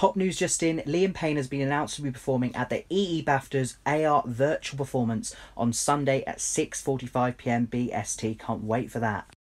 Pop news just in, Liam Payne has been announced to be performing at the EE BAFTAs AR virtual performance on Sunday at 6:45 p.m. BST. Can't wait for that.